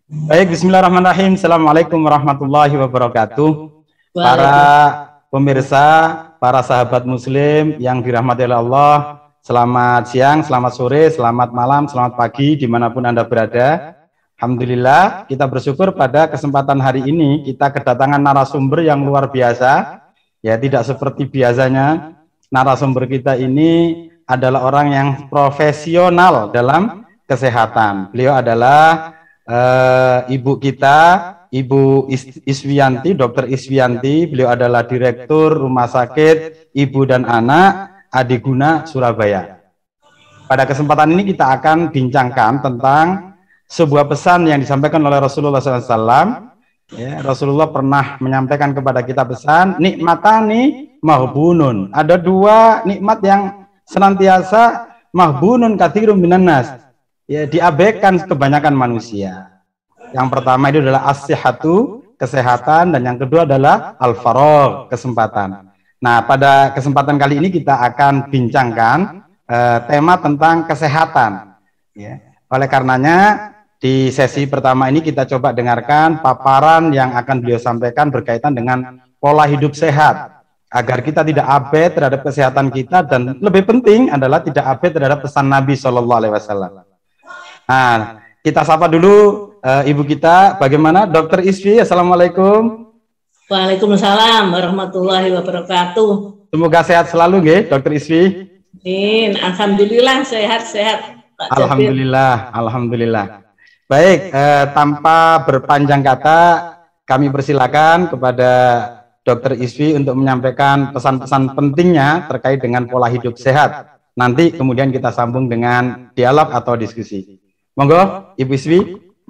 Baik, bismillahirrahmanirrahim. Assalamualaikum warahmatullahi wabarakatuh. Para pemirsa, para sahabat muslim yang dirahmati oleh Allah, selamat siang, selamat sore, selamat malam, selamat pagi, dimanapun Anda berada. Alhamdulillah, kita bersyukur pada kesempatan hari ini kita kedatangan narasumber yang luar biasa. Ya, tidak seperti biasanya, narasumber kita ini adalah orang yang profesional dalam kesehatan. Beliau adalah ibu kita, Ibu Iswiyanti, Dr. Iswiyanti. Beliau adalah Direktur Rumah Sakit Ibu dan Anak Adiguna Surabaya. Pada kesempatan ini kita akan bincangkan tentang sebuah pesan yang disampaikan oleh Rasulullah SAW. Ya, Rasulullah pernah menyampaikan kepada kita pesan, nikmatani mahbunun. Ada dua nikmat yang senantiasa mahbunun katsirun minan nas. Ya, diabaikan kebanyakan manusia. Yang pertama itu adalah as-sihhatu, kesehatan, dan yang kedua adalah al-faragh, kesempatan. Nah, pada kesempatan kali ini kita akan bincangkan tema tentang kesehatan. Ya. Oleh karenanya, di sesi pertama ini kita coba dengarkan paparan yang akan beliau sampaikan berkaitan dengan pola hidup sehat, agar kita tidak abai terhadap kesehatan kita, dan lebih penting adalah tidak abai terhadap pesan Nabi SAW. Nah, kita sapa dulu ibu kita, bagaimana Dr. Iswi? Assalamualaikum. Waalaikumsalam warahmatullahi wabarakatuh. Semoga sehat selalu, nggih, Dr. Iswi. Alhamdulillah sehat-sehat. Alhamdulillah, alhamdulillah. Baik, tanpa berpanjang kata, kami persilakan kepada Dr. Iswi untuk menyampaikan pesan-pesan pentingnya terkait dengan pola hidup sehat. Nanti kemudian kita sambung dengan dialog atau diskusi. Monggo, Ibu Iswi.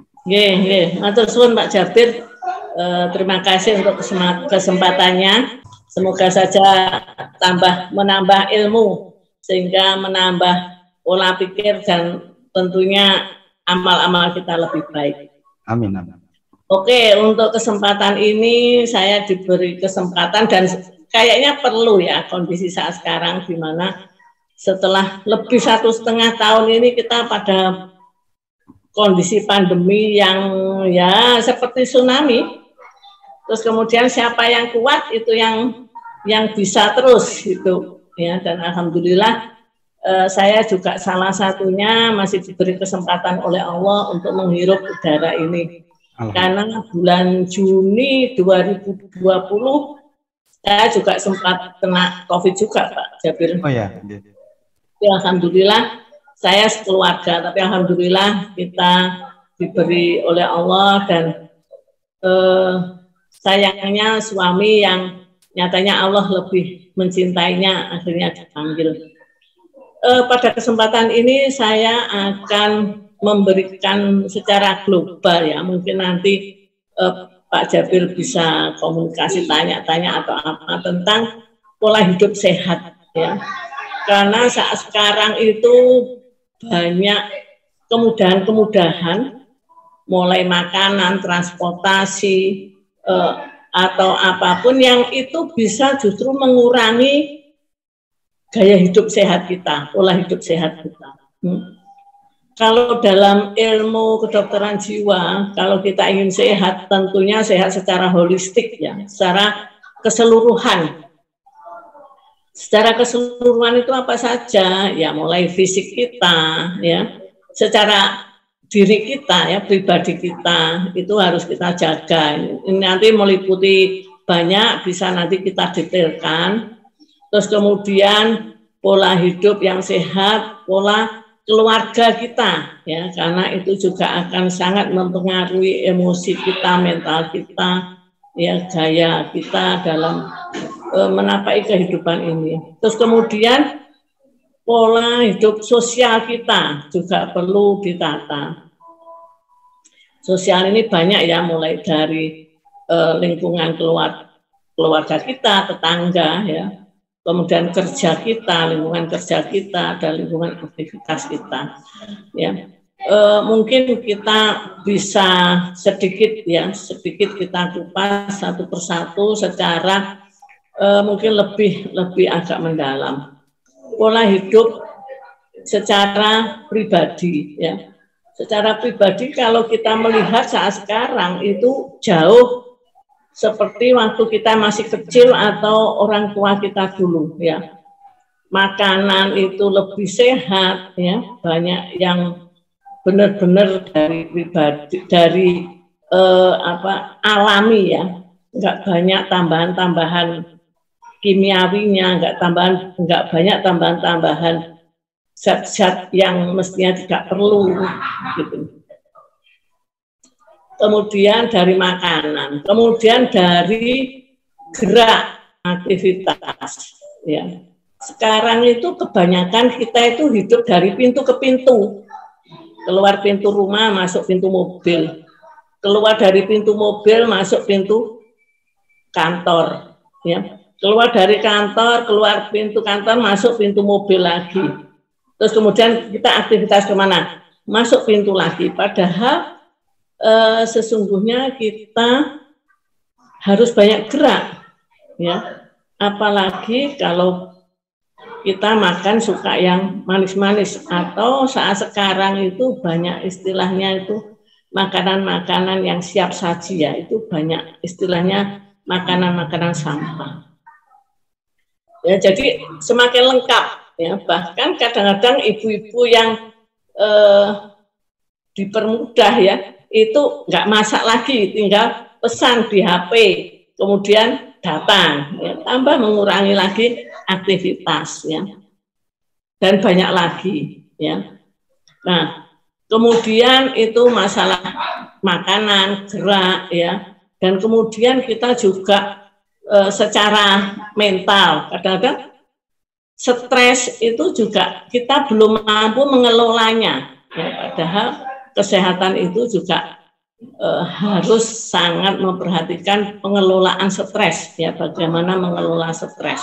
Matur suwun Pak Jabir. Terima kasih untuk kesempatannya. Semoga saja menambah ilmu sehingga menambah pola pikir dan tentunya amal-amal kita lebih baik. Amin. Oke, untuk kesempatan ini saya diberi kesempatan dan kayaknya perlu ya kondisi saat sekarang di mana setelah lebih 1,5 tahun ini kita pada kondisi pandemi yang ya seperti tsunami. Terus kemudian siapa yang kuat itu yang bisa terus gitu ya, dan alhamdulillah saya juga salah satunya masih diberi kesempatan oleh Allah untuk menghirup udara ini. Karena bulan Juni 2020 saya juga sempat kena COVID juga, Pak Jabir. Oh ya. Ya, alhamdulillah saya sekeluarga, tapi alhamdulillah kita diberi oleh Allah dan sayangnya suami yang nyatanya Allah lebih mencintainya akhirnya dipanggil. Pada kesempatan ini saya akan memberikan secara global ya, mungkin nanti Pak Jabir bisa komunikasi tanya-tanya atau apa tentang pola hidup sehat ya. Karena saat sekarang itu banyak kemudahan-kemudahan, mulai makanan, transportasi, atau apapun yang itu bisa justru mengurangi gaya hidup sehat kita, pola hidup sehat kita. Kalau dalam ilmu kedokteran jiwa, kalau kita ingin sehat, tentunya sehat secara holistik ya, secara keseluruhan. Secara keseluruhan itu apa saja? Ya mulai fisik kita, ya, secara diri kita, ya, pribadi kita itu harus kita jaga. Ini nanti meliputi banyak, bisa nanti kita detailkan. Terus kemudian pola hidup yang sehat, pola keluarga kita, ya, karena itu juga akan sangat mempengaruhi emosi kita, mental kita, ya, gaya kita dalam menapai kehidupan ini. Terus kemudian pola hidup sosial kita juga perlu ditata. Sosial ini banyak ya, mulai dari lingkungan keluarga kita, tetangga ya, kemudian kerja kita, lingkungan kerja kita, dan lingkungan aktivitas kita. Ya, mungkin kita bisa sedikit kita kupas satu persatu secara mungkin lebih agak mendalam. Pola hidup secara pribadi ya. secara pribadi kalau kita melihat saat sekarang itu jauh seperti waktu kita masih kecil atau orang tua kita dulu ya. Makanan itu lebih sehat ya, banyak yang benar-benar dari pribadi, dari alami ya, nggak banyak tambahan-tambahan kimiawinya, nggak banyak tambahan-tambahan zat-zat yang mestinya tidak perlu gitu. Kemudian dari makanan, kemudian dari gerak aktivitas ya. Sekarang itu kebanyakan kita itu hidup dari pintu ke pintu, keluar pintu rumah masuk pintu mobil, keluar dari pintu mobil masuk pintu kantor ya, keluar dari kantor, keluar pintu kantor masuk pintu mobil lagi. Terus kemudian kita aktivitas kemana? Masuk pintu lagi. Padahal sesungguhnya kita harus banyak gerak, ya. Apalagi kalau kita makan suka yang manis-manis atau saat sekarang itu banyak istilahnya itu makanan-makanan yang siap saji ya. Itu banyak istilahnya makanan-makanan sampah. Ya, jadi semakin lengkap. Ya, bahkan kadang-kadang ibu-ibu yang dipermudah ya, itu nggak masak lagi, tinggal pesan di HP, kemudian datang, ya, tambah mengurangi lagi aktivitas ya, dan banyak lagi ya. Nah, kemudian itu masalah makanan, gerak ya, dan kemudian kita juga secara mental kadang-kadang stres itu juga kita belum mampu mengelolanya ya, padahal kesehatan itu juga harus sangat memperhatikan pengelolaan stres ya, bagaimana mengelola stres.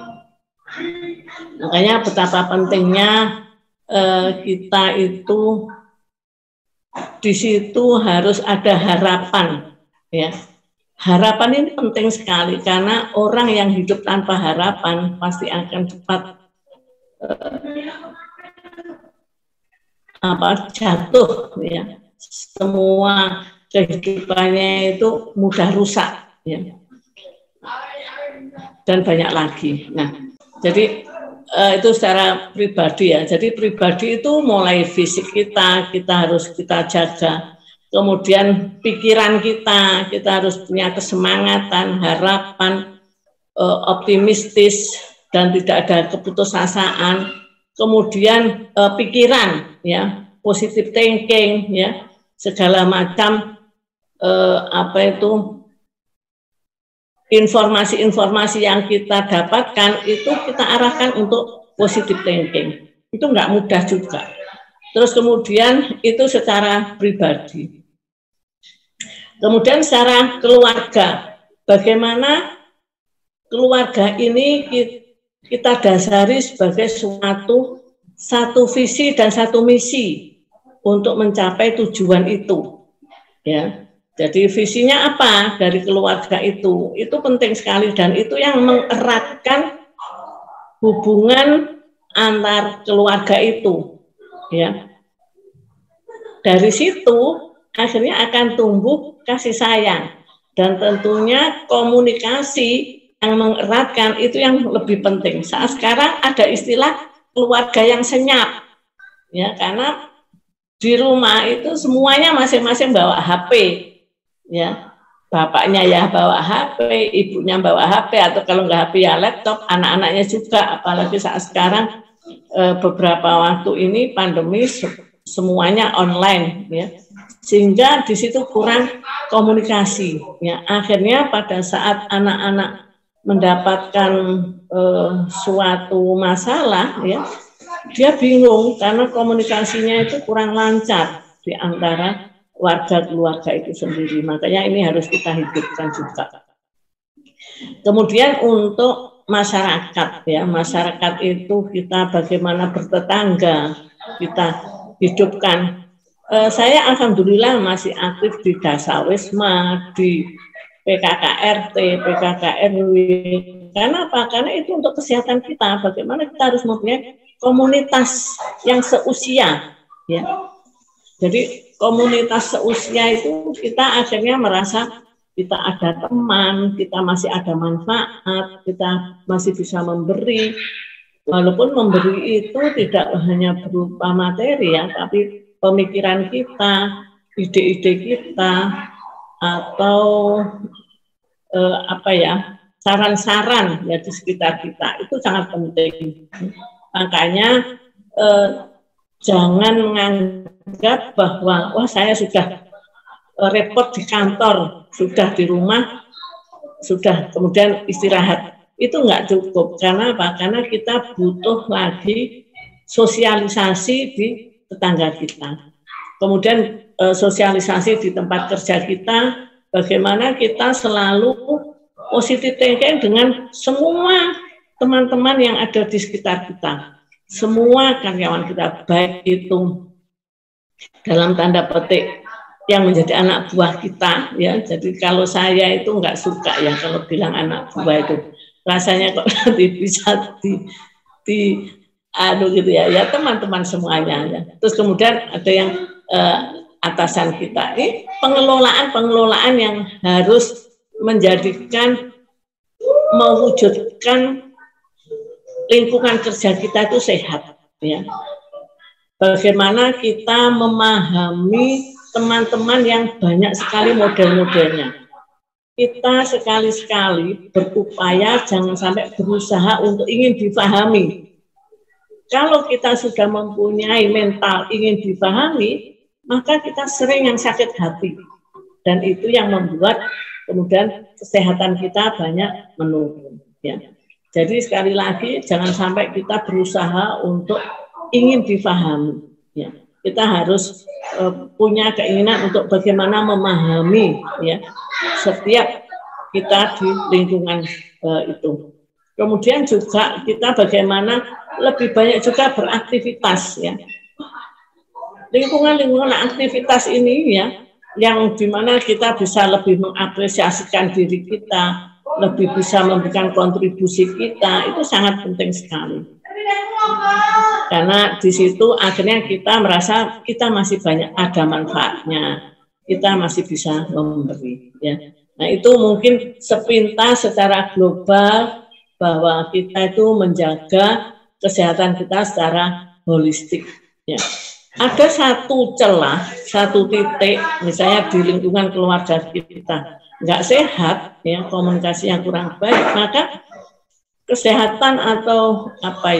Makanya betapa pentingnya kita itu di situ harus ada harapan ya. Harapan ini penting sekali karena orang yang hidup tanpa harapan pasti akan cepat jatuh ya. Semua kehidupannya itu mudah rusak ya. Dan banyak lagi. Nah, jadi itu secara pribadi ya. Jadi pribadi itu mulai fisik kita harus kita jaga. Kemudian pikiran kita harus punya kesemangatan, harapan, optimistis dan tidak ada keputusasaan. Kemudian pikiran, ya, positive thinking, ya, segala macam informasi-informasi yang kita dapatkan itu kita arahkan untuk positive thinking. Itu nggak mudah juga. Terus kemudian itu secara pribadi. Kemudian secara keluarga, bagaimana keluarga ini kita dasari sebagai satu visi dan satu misi untuk mencapai tujuan itu. Ya, jadi visinya apa dari keluarga itu penting sekali dan itu yang mengeratkan hubungan antar keluarga itu. Ya, dari situ akhirnya akan tumbuh kasih sayang dan tentunya komunikasi yang mengeratkan itu yang lebih penting. Saat sekarang ada istilah keluarga yang senyap, ya, karena di rumah itu semuanya masing-masing bawa HP, ya, bapaknya ya bawa HP, ibunya bawa HP atau kalau nggak HP ya laptop, anak-anaknya juga, apalagi saat sekarang beberapa waktu ini pandemi semuanya online, ya. Sehingga di situ kurang komunikasi. Ya, akhirnya pada saat anak-anak mendapatkan suatu masalah, ya, dia bingung karena komunikasinya itu kurang lancar di antara warga keluarga itu sendiri. Makanya ini harus kita hidupkan juga. Kemudian untuk masyarakat, ya, masyarakat itu kita bagaimana bertetangga, kita hidupkan. Saya alhamdulillah masih aktif di Dasawisma, di PKKRT, PKKRW. Karena apa? Karena itu untuk kesehatan kita. Bagaimana kita harus mempunyai komunitas yang seusia, ya. Jadi komunitas seusia itu kita akhirnya merasa kita ada teman, kita masih ada manfaat, kita masih bisa memberi. Walaupun memberi itu tidak hanya berupa materi ya, tapi pemikiran kita, ide-ide kita, atau saran-saran ya di sekitar kita itu sangat penting. Makanya jangan menganggap bahwa wah saya sudah repot di kantor, sudah di rumah, sudah kemudian istirahat. Itu nggak cukup. Karena apa? Karena kita butuh lagi sosialisasi di tetangga kita. Kemudian sosialisasi di tempat kerja kita, bagaimana kita selalu positive thinking dengan semua teman-teman yang ada di sekitar kita. Semua karyawan kita, baik itu dalam tanda petik yang menjadi anak buah kita, ya. Jadi kalau saya itu nggak suka ya kalau bilang anak buah itu, rasanya kok nanti bisa gitu ya teman-teman semuanya. Ya. Terus kemudian ada yang atasan kita, ini pengelolaan yang harus menjadikan mewujudkan lingkungan kerja kita itu sehat, ya. Bagaimana kita memahami teman-teman yang banyak sekali model-modelnya. Kita sekali-sekali berupaya jangan sampai berusaha untuk ingin difahami. Kalau kita sudah mempunyai mental ingin difahami, maka kita sering yang sakit hati. Dan itu yang membuat kemudian kesehatan kita banyak menurun. Ya. Jadi sekali lagi jangan sampai kita berusaha untuk ingin difahami. Ya. Kita harus punya keinginan untuk bagaimana memahami ya setiap kita di lingkungan itu. Kemudian juga kita bagaimana lebih banyak juga beraktivitas ya. Lingkungan aktivitas ini ya yang dimana kita bisa lebih mengapresiasikan diri kita, lebih bisa memberikan kontribusi kita, itu sangat penting sekali. Karena di situ akhirnya kita merasa kita masih banyak ada manfaatnya, kita masih bisa memberi. Ya. Nah itu mungkin sepintas secara global bahwa kita itu menjaga kesehatan kita secara holistik. Ya. Ada satu celah, satu titik, misalnya di lingkungan keluarga kita nggak sehat, ya komunikasi yang kurang baik, maka kesehatan atau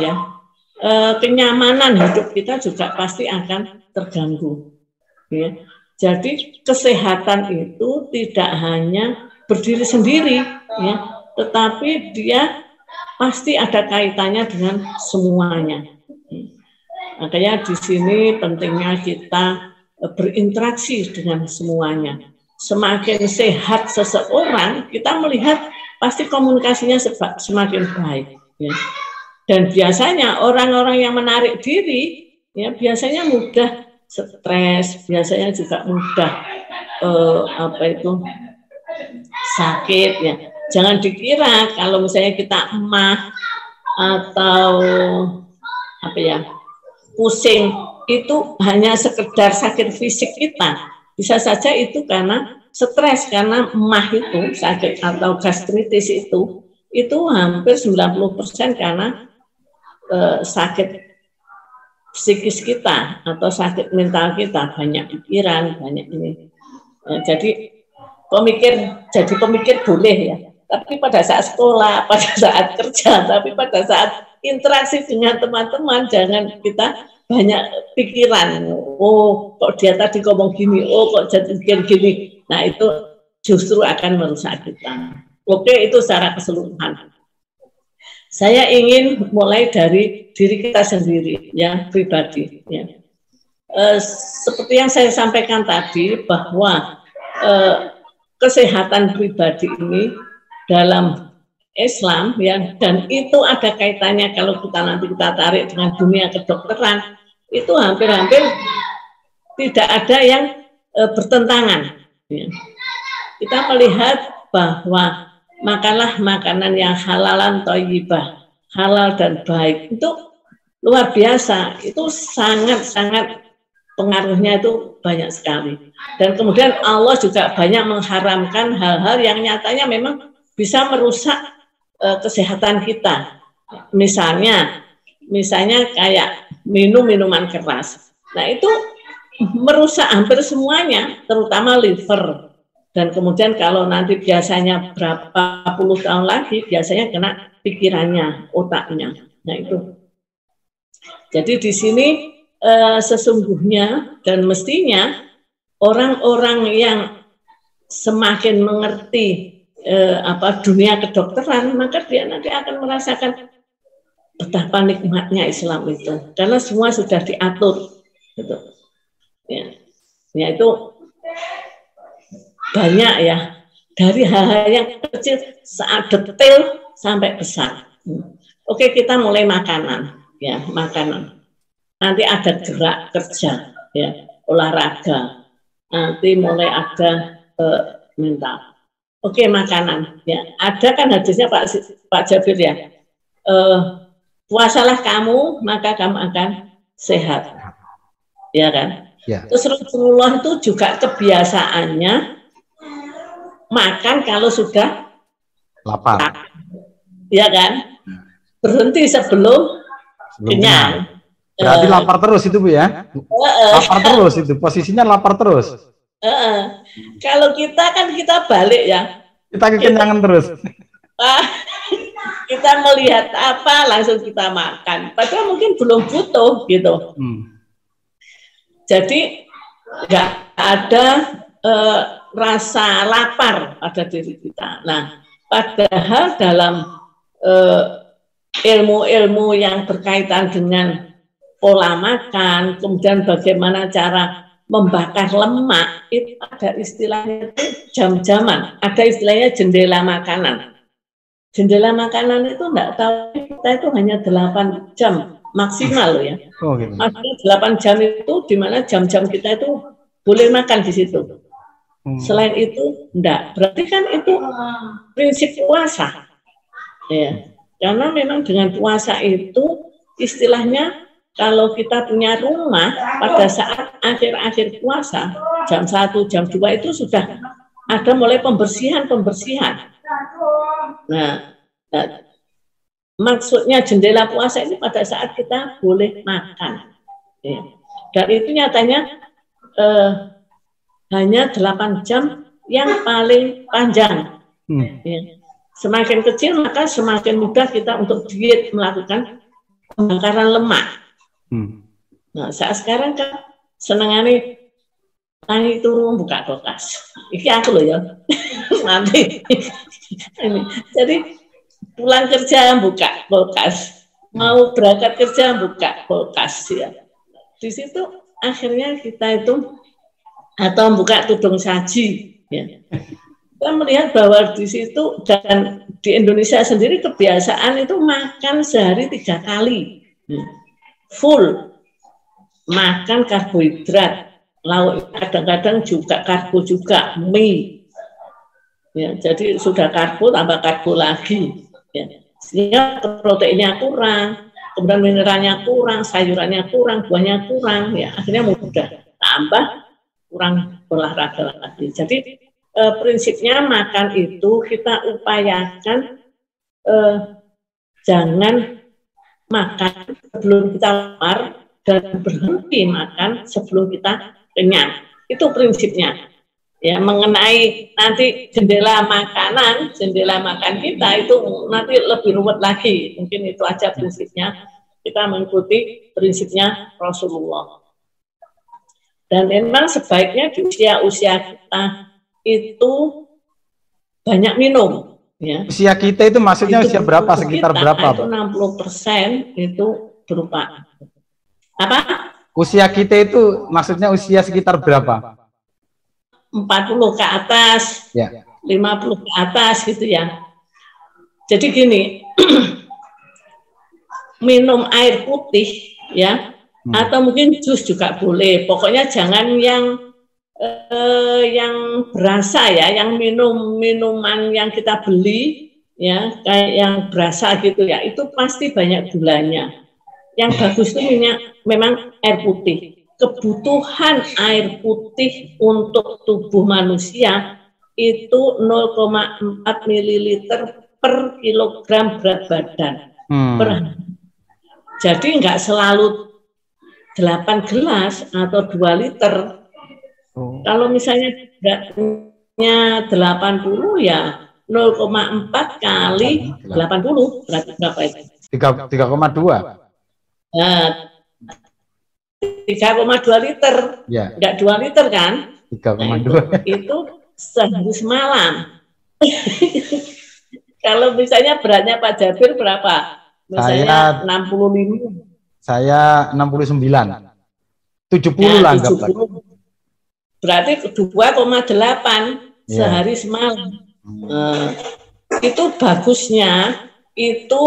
kenyamanan hidup kita juga pasti akan terganggu. Ya. Jadi kesehatan itu tidak hanya berdiri sendiri, ya, tetapi dia pasti ada kaitannya dengan semuanya. Makanya di sini pentingnya kita berinteraksi dengan semuanya. Semakin sehat seseorang, kita melihat pasti komunikasinya semakin baik. Ya. Dan biasanya orang-orang yang menarik diri, ya biasanya mudah stres, biasanya juga mudah sakit. Ya. Jangan dikira kalau misalnya kita emah atau pusing itu hanya sekedar sakit fisik kita. Bisa saja itu karena stres, karena emah itu sakit atau gastritis itu hampir 90% karena sakit psikis kita atau sakit mental kita, banyak pikiran, banyak ini. Jadi pemikir boleh ya, tapi pada saat sekolah, pada saat kerja, tapi pada saat interaksi dengan teman-teman jangan kita banyak pikiran. Oh, kok dia tadi ngomong gini, oh kok jadi gini. Nah, itu justru akan merusak kita. Oke, itu secara keseluruhan. Saya ingin mulai dari diri kita sendiri, ya, pribadi. Ya. Seperti yang saya sampaikan tadi, bahwa kesehatan pribadi ini dalam Islam, ya, dan itu ada kaitannya kalau kita tarik dengan dunia kedokteran, itu hampir-hampir tidak ada yang bertentangan. Ya. Kita melihat bahwa makanlah makanan yang halalan thayyibah, halal dan baik. Itu luar biasa. Itu sangat-sangat pengaruhnya itu banyak sekali. Dan kemudian Allah juga banyak mengharamkan hal-hal yang nyatanya memang bisa merusak kesehatan kita. Misalnya kayak minum minuman keras. Nah itu merusak hampir semuanya, terutama liver. Dan kemudian kalau nanti biasanya berapa puluh tahun lagi, biasanya kena pikirannya, otaknya. Nah itu. Jadi di sini sesungguhnya dan mestinya orang-orang yang semakin mengerti dunia kedokteran, maka dia nanti akan merasakan betapa nikmatnya Islam itu. Karena semua sudah diatur. Gitu. Ya itu banyak ya, dari hal-hal yang kecil saat detail sampai besar. Oke, kita mulai makanan, ya makanan. Nanti ada gerak kerja, ya olahraga. Nanti mulai ada mental. Oke, makanan, ya ada kan hadisnya Pak Jabir ya. Puasalah kamu, maka kamu akan sehat, ya kan? Ya. Terus Rasulullah itu juga kebiasaannya makan kalau sudah lapar, ya kan? Berhenti sebelum kenyang. Berarti lapar terus itu Bu ya? Lapar terus itu, posisinya lapar terus. Kalau kita kan kita balik ya. Kita kekenyangan terus. Kita melihat apa langsung kita makan. Padahal mungkin belum butuh gitu. Jadi nggak ada rasa lapar pada diri kita. Nah, padahal dalam ilmu-ilmu yang berkaitan dengan pola makan, kemudian bagaimana cara membakar lemak, itu ada istilahnya itu jam-jaman, ada istilahnya jendela makanan. Jendela makanan itu enggak tahu, kita itu hanya 8 jam maksimal ya. Oh, gitu. Maksudnya 8 jam itu di mana jam-jam kita itu boleh makan di situ. Selain itu enggak. Berarti kan itu prinsip puasa. Ya. Karena memang dengan puasa itu istilahnya kalau kita punya rumah pada saat akhir-akhir puasa jam 1, jam 2 itu sudah ada mulai pembersihan. Nah, maksudnya jendela puasa ini pada saat kita boleh makan. Ya. Dan itu nyatanya hanya 8 jam yang paling panjang. Ya. Semakin kecil maka semakin mudah kita untuk diet melakukan pembakaran lemak. Nah, saat sekarang kan senengane tangi turun buka kulkas. Iki aku loh ya. Nanti ini. Jadi pulang kerja buka kulkas, mau berangkat kerja buka kulkas ya. Di situ akhirnya kita itu atau buka tudung saji ya. Kita melihat bahwa di situ dan di Indonesia sendiri kebiasaan itu makan sehari 3 kali. Full makan karbohidrat, lauk kadang-kadang juga karbo juga mie, ya jadi sudah karbo tambah karbo lagi, ya. Sehingga proteinnya kurang, kemudian mineralnya kurang, sayurannya kurang, buahnya kurang, ya akhirnya mudah tambah kurang olahraga lagi. Jadi prinsipnya makan itu kita upayakan jangan makan sebelum kita lapar dan berhenti makan sebelum kita kenyang. Itu prinsipnya. Ya, mengenai nanti jendela makan kita itu nanti lebih ruwet lagi. Mungkin itu aja prinsipnya. Kita mengikuti prinsipnya Rasulullah. Dan memang sebaiknya di usia-usia kita itu banyak minum. Ya. Usia kita itu maksudnya usia berapa? Sekitar berapa? Itu 60% itu berupa apa? Usia kita itu maksudnya usia sekitar berapa? 40 ke atas, ya. 50 ke atas gitu ya. Jadi gini, minum air putih ya, atau mungkin jus juga boleh. Pokoknya jangan yang berasa ya, yang minuman yang kita beli ya, kayak yang berasa gitu ya, itu pasti banyak gulanya. Yang bagus itu memang air putih. kebutuhan air putih untuk tubuh manusia itu 0,4 ml per kilogram berat badan. Jadi nggak selalu 8 gelas atau 2 liter. Kalau misalnya beratnya 80 ya 0,4 kali 80 berarti berapa itu? 3,2. Nah, 3,2 liter. Ya. Enggak 2 liter kan? 3,2. Nah, itu sehari semalam. Kalau misalnya beratnya Pak Jabir berapa? Misalnya 65. Saya 69. 70 nah, lah 70. Berarti 2,8 sehari semalam. Itu bagusnya itu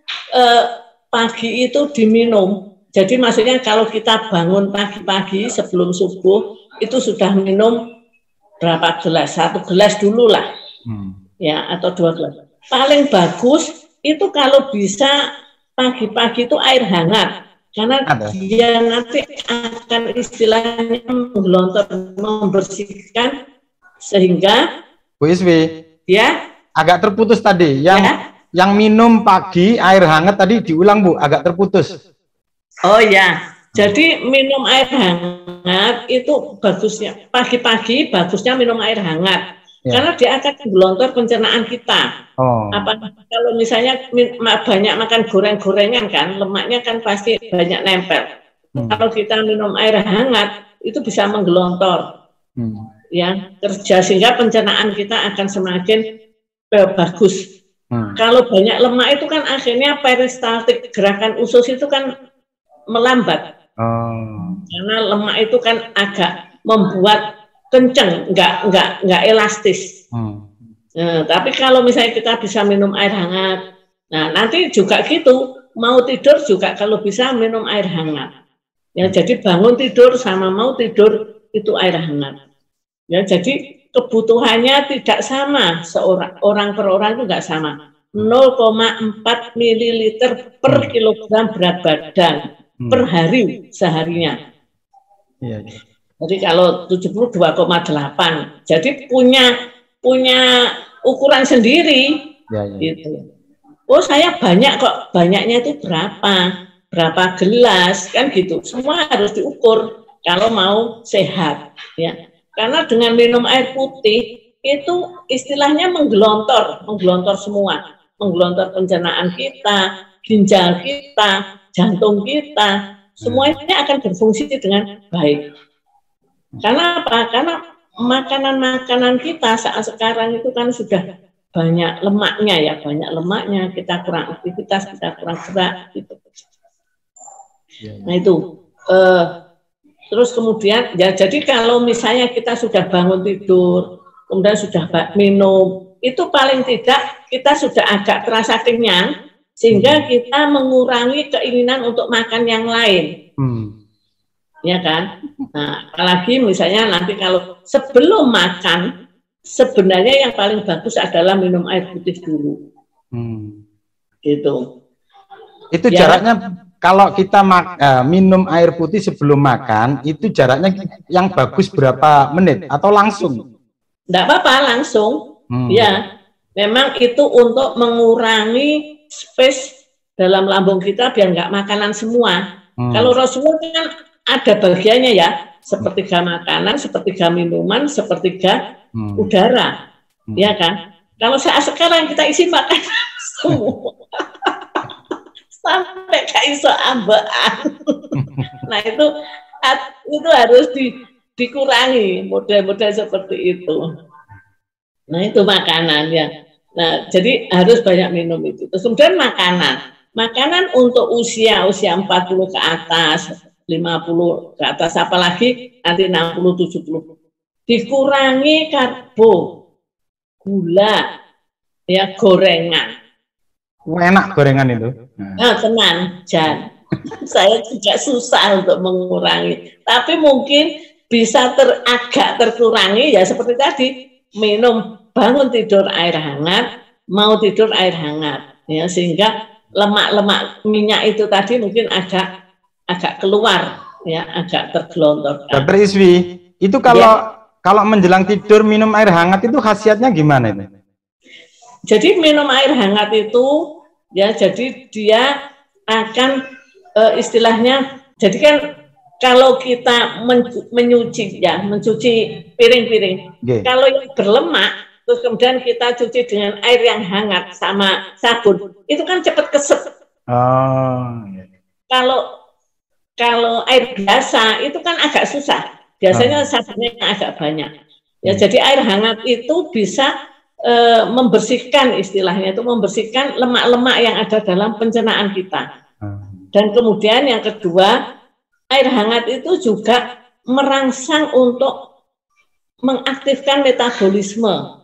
pagi itu diminum. Jadi maksudnya kalau kita bangun pagi-pagi sebelum subuh itu sudah minum berapa gelas? 1 gelas dulu lah, ya, atau 2 gelas. Paling bagus itu kalau bisa pagi-pagi itu air hangat, karena dia nanti akan istilahnya menggelontor, membersihkan, sehingga Bu Iswi, ya agak terputus tadi. Yang minum pagi air hangat tadi diulang Bu, agak terputus. Oh ya, jadi minum air hangat itu bagusnya pagi-pagi, bagusnya minum air hangat. Karena dia akan menggelontor pencernaan kita. Apalagi kalau misalnya banyak makan goreng-gorengan kan, lemaknya kan pasti banyak nempel. Kalau kita minum air hangat, itu bisa menggelontor, ya, kerja, sehingga pencernaan kita akan semakin bagus. Kalau banyak lemak itu kan akhirnya peristaltik, gerakan usus itu kan melambat. Karena lemak itu kan agak membuat kenceng, nggak elastis. Nah, tapi kalau misalnya kita bisa minum air hangat, nah nanti juga gitu, mau tidur juga kalau bisa minum air hangat. Ya, jadi bangun tidur sama mau tidur itu air hangat. Ya, jadi kebutuhannya tidak sama, orang per orang itu nggak sama. 0,4 ml per kilogram berat badan per hari seharinya. Jadi kalau 72,8, jadi punya ukuran sendiri. Gitu. Oh, saya banyak kok, banyaknya itu berapa gelas kan gitu. Semua harus diukur kalau mau sehat, ya. Karena dengan minum air putih itu istilahnya menggelontor semua, menggelontor pencernaan kita, ginjal kita, jantung kita, semuanya akan berfungsi dengan baik. Karena apa? Karena makanan-makanan kita saat sekarang itu kan sudah banyak lemaknya, ya, banyak lemaknya, kita kurang aktivitas, kita kurang gerak, gitu. Nah itu, terus kemudian, ya, jadi kalau misalnya kita sudah bangun tidur, kemudian sudah minum, itu paling tidak kita sudah agak terasa kenyang, sehingga kita mengurangi keinginan untuk makan yang lain. Ya kan? Nah, apalagi misalnya nanti kalau sebelum makan, sebenarnya yang paling bagus adalah minum air putih dulu. Gitu. Itu ya, jaraknya kalau kita minum air putih sebelum makan, itu jaraknya yang bagus berapa menit atau langsung? Enggak apa-apa, langsung. Ya, memang itu untuk mengurangi space dalam lambung kita biar nggak makanan semua. Kalau Rasulullah kan ada bagiannya, ya, sepertiga makanan, sepertiga minuman, sepertiga udara, ya kan? Kalau saat sekarang kita isi makanan semua, sampai kayak iso ambaan. Nah itu harus dikurangi model-model seperti itu. Nah itu makanannya. Nah jadi harus banyak minum itu. Terus kemudian makanan untuk usia 40 ke atas, 50 ke atas, apalagi nanti 60, 70, dikurangi karbo, gula, ya, gorengan. Enak gorengan itu. Nah, tenang, Jan. Saya juga susah untuk mengurangi, tapi mungkin bisa agak terkurangi, ya, seperti tadi, minum, bangun tidur air hangat, mau tidur air hangat, ya, sehingga lemak-lemak minyak itu tadi mungkin agak keluar ya agak tergelontorkan. Dokter Iswi, itu kalau menjelang tidur minum air hangat itu khasiatnya gimana itu? Jadi minum air hangat itu ya, jadi dia akan istilahnya, jadi kan kalau kita mencuci piring-piring, kalau yang berlemak terus kemudian kita cuci dengan air yang hangat sama sabun, itu kan cepat keset. Kalau air biasa itu kan agak susah, biasanya sabunnya agak banyak. Ya, jadi air hangat itu bisa membersihkan, istilahnya itu membersihkan lemak-lemak yang ada dalam pencernaan kita. Dan kemudian yang kedua, air hangat itu juga merangsang untuk mengaktifkan metabolisme.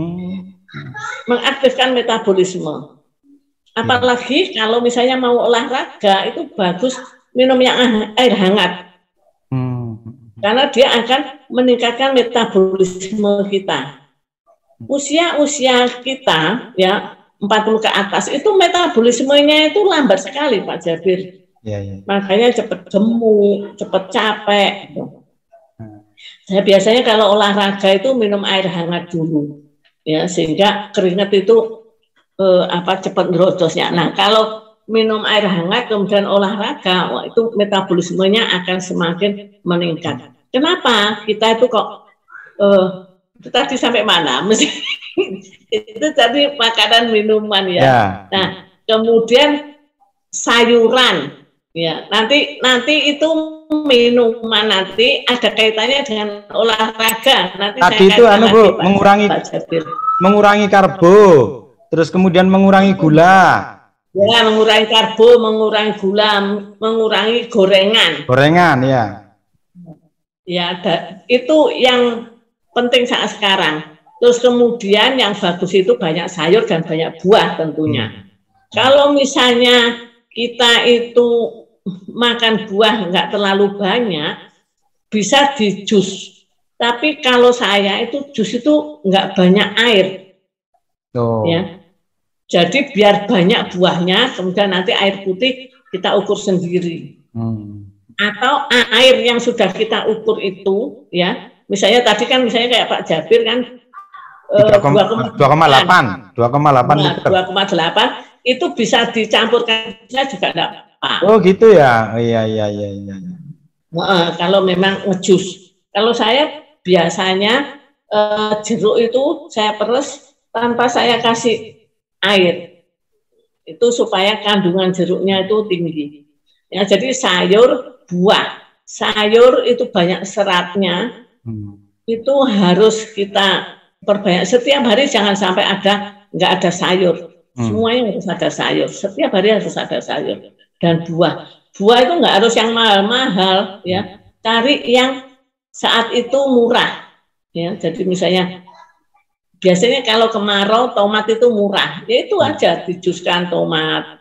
Mengaktifkan metabolisme. Apalagi kalau misalnya mau olahraga, itu bagus minum yang air hangat. Karena dia akan meningkatkan metabolisme kita. Usia kita ya 40 ke atas itu metabolismenya itu lambat sekali, Pak Jabir. Makanya cepat gemuk, cepat capek. Saya biasanya kalau olahraga itu minum air hangat dulu, ya, sehingga keringat itu cepat nerodosnya. Nah, kalau minum air hangat kemudian olahraga, wah, itu metabolismenya akan semakin meningkat. Kenapa kita itu kok tadi sampai mana? Itu tadi makanan minuman ya. Nah, kemudian sayuran ya. Nanti itu minuman nanti ada kaitannya dengan olahraga. Nanti tadi itu Bu, mengurangi karbo, terus kemudian mengurangi gula. Ya, mengurangi karbo, mengurangi gula, mengurangi gorengan. Gorengan ya. Ya, itu yang penting saat sekarang. Terus kemudian yang bagus itu banyak sayur dan banyak buah tentunya. Kalau misalnya kita itu makan buah nggak terlalu banyak, bisa di jus. Tapi kalau saya itu jus itu nggak banyak air. Ya. Jadi biar banyak buahnya, kemudian nanti air putih kita ukur sendiri. Atau air yang sudah kita ukur itu, ya, misalnya tadi kan misalnya kayak Pak Jabir kan 2,8 liter. 2,8 itu bisa dicampurkan juga enggak, Pak. Oh gitu ya. Iya. Kalau memang ngejus. Kalau saya biasanya jeruk itu saya peres tanpa saya kasih air. Itu supaya kandungan jeruknya itu tinggi. Ya, jadi sayur, buah. Sayur itu banyak seratnya. Itu harus kita perbanyak. Setiap hari jangan sampai nggak ada sayur. Semuanya harus ada sayur. Setiap hari harus ada sayur. Dan buah. Buah itu nggak harus yang mahal-mahal, ya. Cari yang saat itu murah. Ya, jadi misalnya biasanya kalau kemarau tomat itu murah. Ya itu aja dijuskan tomat,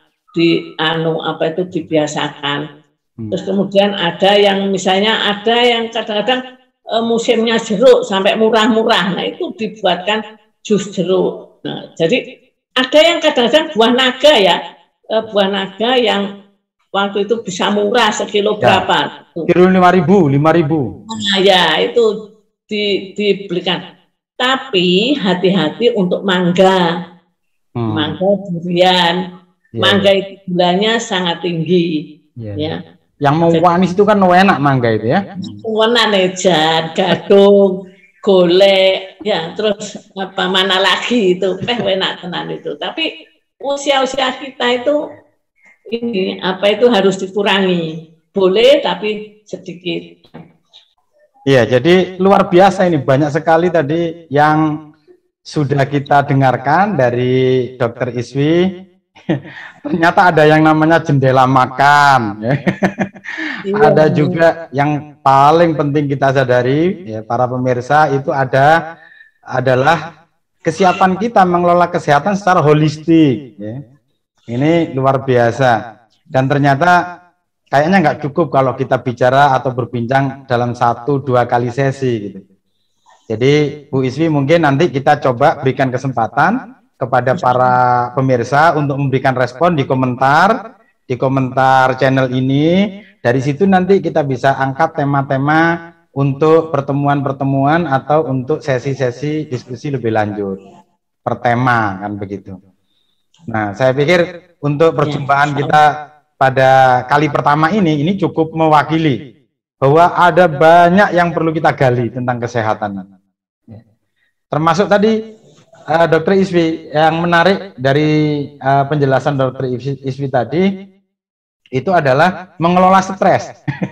dibiasakan. Terus kemudian ada yang misalnya kadang-kadang musimnya jeruk sampai murah-murah. Nah, itu dibuatkan jus jeruk. Nah, jadi ada yang kadang-kadang buah naga ya. Buah naga yang waktu itu bisa murah sekilo berapa? Kilo 5.000. Nah, ya itu dibelikan. Tapi hati-hati untuk mangga. Mangga durian. Mangga itu gulanya sangat tinggi. Ya. Yang mau manis itu kan enak mangga itu ya. Warna nejan, gadung, golek, ya terus mana lagi itu, enak tenan itu. Tapi usia-usia kita itu itu harus dikurangi. Boleh tapi sedikit. Iya, jadi luar biasa ini, banyak sekali tadi yang sudah kita dengarkan dari Dokter Iswi. Ternyata ada yang namanya jendela makan. Ada juga yang paling penting kita sadari, ya, para pemirsa, itu adalah kesiapan kita mengelola kesehatan secara holistik. Ya. Ini luar biasa. Dan ternyata kayaknya nggak cukup kalau kita bicara atau berbincang dalam 1-2 kali sesi. Gitu. Jadi Bu Iswi mungkin nanti kita coba berikan kesempatan kepada para pemirsa untuk memberikan respon di komentar di komentar channel ini. Dari situ nanti kita bisa angkat tema-tema untuk pertemuan-pertemuan atau untuk sesi-sesi diskusi lebih lanjut per tema, kan begitu. Nah, saya pikir untuk perjumpaan kita pada kali pertama ini cukup mewakili bahwa ada banyak yang perlu kita gali tentang kesehatan. Termasuk tadi Dr. Isfi, yang menarik dari penjelasan Dr. Isfi tadi itu adalah mengelola stres.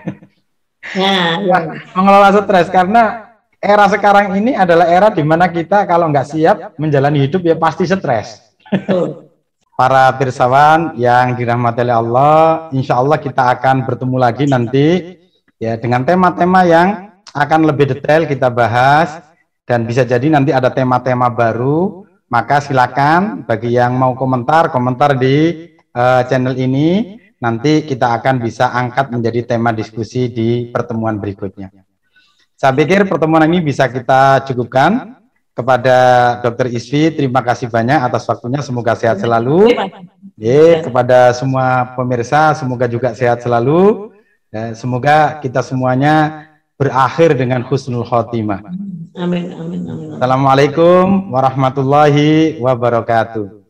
Mengelola stres, karena era sekarang ini adalah era di mana kita kalau nggak siap menjalani hidup ya pasti stres. Para pirsawan yang dirahmati oleh Allah, insya Allah kita akan bertemu lagi nanti ya dengan tema-tema yang akan lebih detail kita bahas, dan bisa jadi nanti ada tema-tema baru. Maka silakan bagi yang mau komentar di channel ini, nanti kita akan bisa angkat menjadi tema diskusi di pertemuan berikutnya. Saya pikir pertemuan ini bisa kita cukupkan. Kepada Dr. Isfi, terima kasih banyak atas waktunya, semoga sehat selalu. Kepada semua pemirsa, semoga juga sehat selalu. Semoga kita semuanya berakhir dengan husnul khotimah. Amin, amin, amin. Assalamualaikum warahmatullahi wabarakatuh.